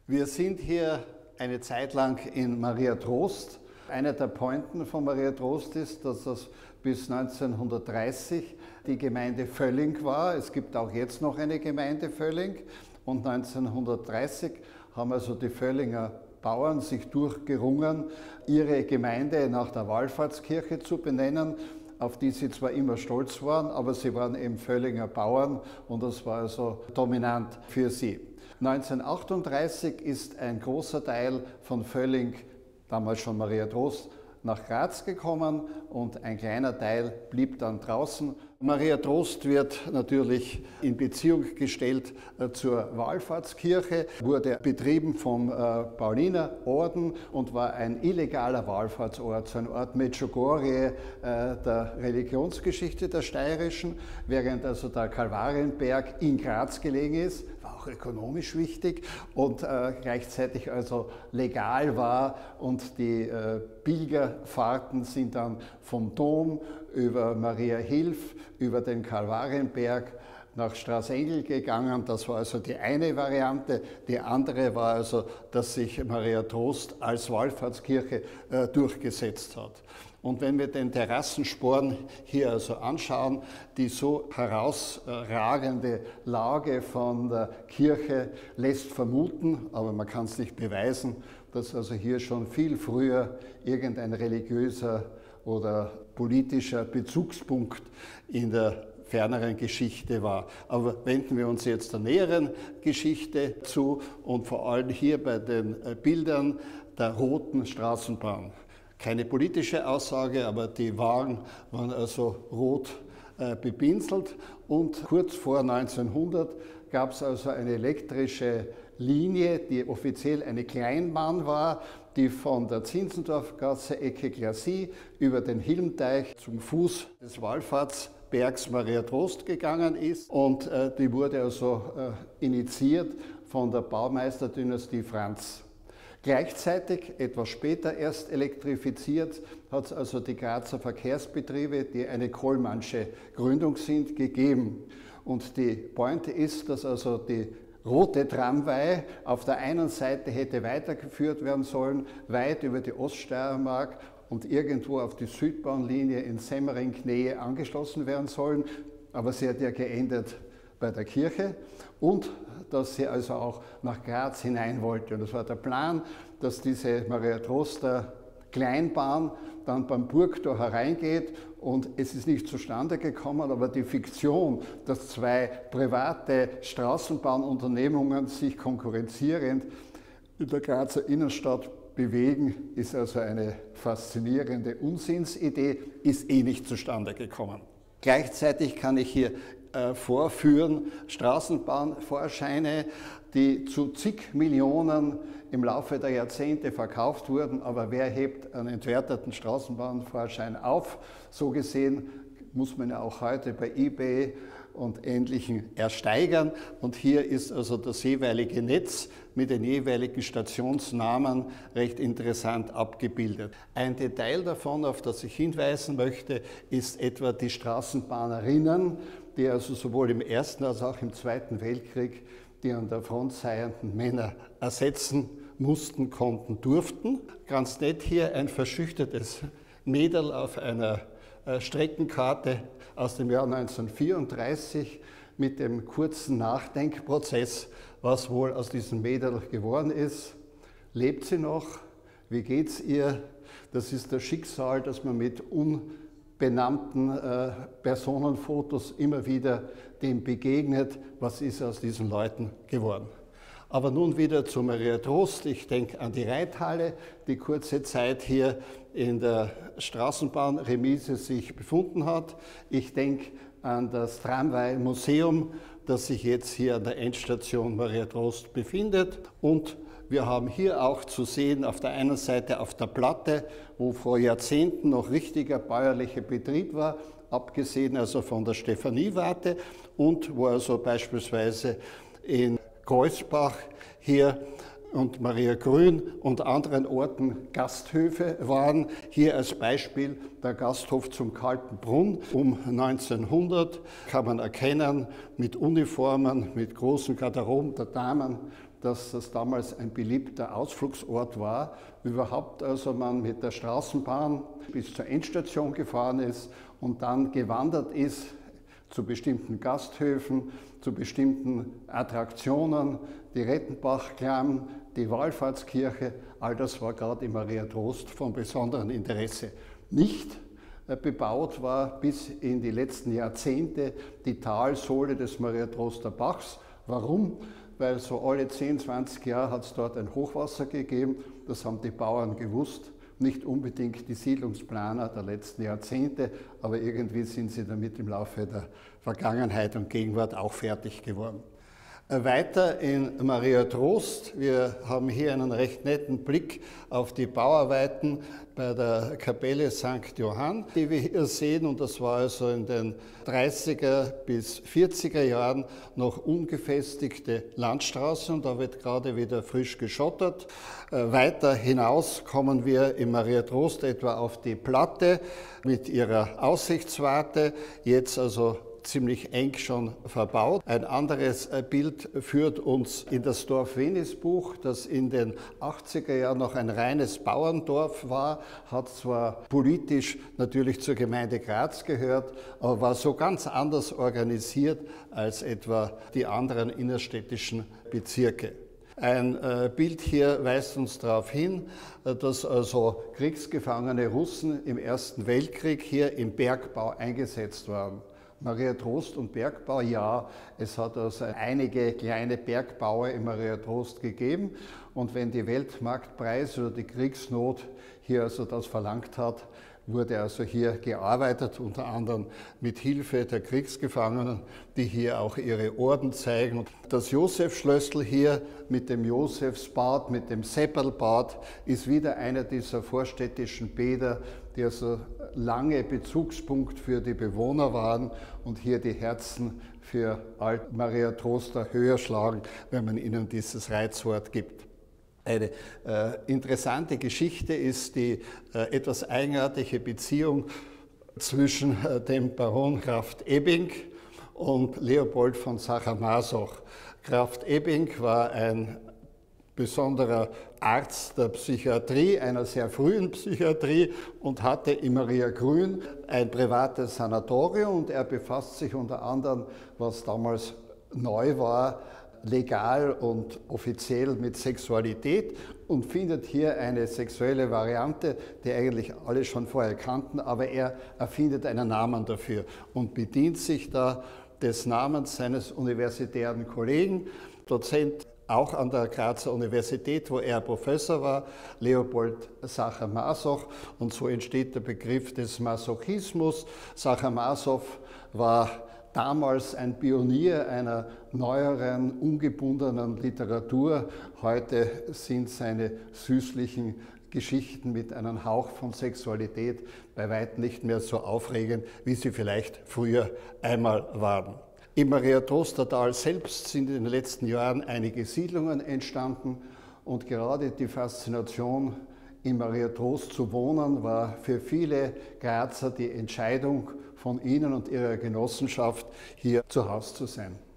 Wir sind hier eine Zeit lang in Maria Trost. Eine der Pointen von Maria Trost ist, dass das bis 1930 die Gemeinde Völling war. Es gibt auch jetzt noch eine Gemeinde Völling. Und 1930 haben also die Völlinger Bauern sich durchgerungen, ihre Gemeinde nach der Wallfahrtskirche zu benennen, auf die sie zwar immer stolz waren, aber sie waren eben Völlinger Bauern und das war also dominant für sie. 1938 ist ein großer Teil von Völling, damals schon Maria Trost, nach Graz gekommen und ein kleiner Teil blieb dann draußen. Maria Trost wird natürlich in Beziehung gestellt zur Wallfahrtskirche, wurde betrieben vom Paulinerorden und war ein illegaler Wallfahrtsort, so ein Ort Medjugorje der Religionsgeschichte der Steirischen, während also der Kalvarienberg in Graz gelegen ist, war auch ökonomisch wichtig und gleichzeitig also legal war und die Pilgerfahrten sind dann vom Dom über Maria Hilf, über den Kalvarienberg nach Straßengel gegangen. Das war also die eine Variante. Die andere war also, dass sich Maria Trost als Wallfahrtskirche durchgesetzt hat. Und wenn wir den Terrassensporn hier also anschauen, die so herausragende Lage von der Kirche lässt vermuten, aber man kann es nicht beweisen, dass also hier schon viel früher irgendein religiöser oder politischer Bezugspunkt in der ferneren Geschichte war. Aber wenden wir uns jetzt der näheren Geschichte zu und vor allem hier bei den Bildern der roten Straßenbahn. Keine politische Aussage, aber die Wagen waren also rot bepinselt und kurz vor 1900 gab es also eine elektrische Linie, die offiziell eine Kleinbahn war, die von der Zinzendorfgasse Ecke Glacis über den Hilmteich zum Fuß des Wallfahrtsbergs Maria Trost gegangen ist und die wurde also initiiert von der Baumeisterdynastie Franz. Gleichzeitig, etwas später erst elektrifiziert, hat es also die Grazer Verkehrsbetriebe, die eine Kollmannsche Gründung sind, gegeben. Und die Pointe ist, dass also die rote Tramway auf der einen Seite hätte weitergeführt werden sollen, weit über die Oststeiermark und irgendwo auf die Südbahnlinie in Semmering-Knee angeschlossen werden sollen. Aber sie hat ja geendet bei der Kirche und dass sie also auch nach Graz hinein wollte. Und das war der Plan, dass diese Maria Troster Kleinbahn dann beim Burgtor hereingeht und es ist nicht zustande gekommen, aber die Fiktion, dass zwei private Straßenbahnunternehmungen sich konkurrenzierend in der Grazer Innenstadt bewegen, ist also eine faszinierende Unsinnsidee, ist eh nicht zustande gekommen. Gleichzeitig kann ich hier vorführen Straßenbahnvorscheine, die zu zig Millionen im Laufe der Jahrzehnte verkauft wurden, aber wer hebt einen entwerteten Straßenbahnvorschein auf? So gesehen muss man ja auch heute bei eBay und Ähnlichem ersteigern und hier ist also das jeweilige Netz mit den jeweiligen Stationsnamen recht interessant abgebildet. Ein Detail davon, auf das ich hinweisen möchte, ist etwa die Straßenbahnerinnen, die also sowohl im Ersten als auch im Zweiten Weltkrieg die an der Front seienden Männer ersetzen mussten, konnten, durften. Ganz nett hier ein verschüchtertes Mäderl auf einer Streckenkarte aus dem Jahr 1934 mit dem kurzen Nachdenkprozess, was wohl aus diesem Mäderl geworden ist. Lebt sie noch? Wie geht's ihr? Das ist das Schicksal, das man mit unbenannten Personenfotos immer wieder dem begegnet. Was ist aus diesen Leuten geworden? Aber nun wieder zu Maria Trost. Ich denke an die Reithalle, die kurze Zeit hier in der Straßenbahnremise sich befunden hat. Ich denke an das Tramway-Museum, das sich jetzt hier an der Endstation Maria Trost befindet. Und wir haben hier auch zu sehen, auf der einen Seite auf der Platte, wo vor Jahrzehnten noch richtiger bäuerlicher Betrieb war, abgesehen also von der Stephaniewarte und wo also beispielsweise in Kreuzbach hier und Maria Grün und anderen Orten Gasthöfe waren. Hier als Beispiel der Gasthof zum Kalten Brunn um 1900 kann man erkennen mit Uniformen, mit großen Garderoben der Damen, dass das damals ein beliebter Ausflugsort war. Überhaupt also man mit der Straßenbahn bis zur Endstation gefahren ist und dann gewandert ist zu bestimmten Gasthöfen, zu bestimmten Attraktionen, die Rettenbachklamm, die Wallfahrtskirche, all das war gerade in Maria Trost von besonderem Interesse. Nicht bebaut war bis in die letzten Jahrzehnte die Talsohle des Maria Troster Bachs. Warum? Weil so alle 10, 20 Jahre hat es dort ein Hochwasser gegeben, das haben die Bauern gewusst. Nicht unbedingt die Siedlungsplaner der letzten Jahrzehnte, aber irgendwie sind sie damit im Laufe der Vergangenheit und Gegenwart auch fertig geworden. Weiter in Maria Trost, wir haben hier einen recht netten Blick auf die Bauarbeiten bei der Kapelle St. Johann, die wir hier sehen, und das war also in den 30er bis 40er Jahren noch ungefestigte Landstraße und da wird gerade wieder frisch geschottert. Weiter hinaus kommen wir in Maria Trost etwa auf die Platte mit ihrer Aussichtswarte, jetzt also ziemlich eng schon verbaut. Ein anderes Bild führt uns in das Dorf Wenisbuch, das in den 80er Jahren noch ein reines Bauerndorf war, hat zwar politisch natürlich zur Gemeinde Graz gehört, aber war so ganz anders organisiert als etwa die anderen innerstädtischen Bezirke. Ein Bild hier weist uns darauf hin, dass also kriegsgefangene Russen im Ersten Weltkrieg hier im Bergbau eingesetzt waren. Maria Trost und Bergbau, ja, es hat also einige kleine Bergbaue in Maria Trost gegeben und wenn die Weltmarktpreise oder die Kriegsnot hier also das verlangt hat, wurde also hier gearbeitet, unter anderem mit Hilfe der Kriegsgefangenen, die hier auch ihre Orden zeigen. Das Josefschlössl hier mit dem Josefsbad, mit dem Seppelbad, ist wieder einer dieser vorstädtischen Bäder, die also lange Bezugspunkt für die Bewohner waren und hier die Herzen für Alt-Maria Troster höher schlagen, wenn man ihnen dieses Reizwort gibt. Eine interessante Geschichte ist die etwas eigenartige Beziehung zwischen dem Baron Krafft Ebing und Leopold von Sacher-Masoch. Krafft Ebing war ein besonderer Arzt der Psychiatrie, einer sehr frühen Psychiatrie und hatte in Maria Grün ein privates Sanatorium und er befasst sich unter anderem, was damals neu war, legal und offiziell mit Sexualität und findet hier eine sexuelle Variante, die eigentlich alle schon vorher kannten, aber er erfindet einen Namen dafür und bedient sich da des Namens seines universitären Kollegen, Dozent auch an der Grazer Universität, wo er Professor war, Leopold Sacher-Masoch, und so entsteht der Begriff des Masochismus. Sacher-Masoch war damals ein Pionier einer neueren, ungebundenen Literatur. Heute sind seine süßlichen Geschichten mit einem Hauch von Sexualität bei weitem nicht mehr so aufregend, wie sie vielleicht früher einmal waren. Im Maria Troster Tal selbst sind in den letzten Jahren einige Siedlungen entstanden und gerade die Faszination, in Maria Trost zu wohnen, war für viele Grazer die Entscheidung von ihnen und ihrer Genossenschaft, hier zu Hause zu sein.